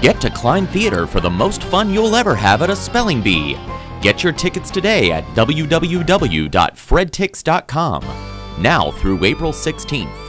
Get to Klein Theater for the most fun you'll ever have at a spelling bee. Get your tickets today at www.fredtix.com. Now through April 16th.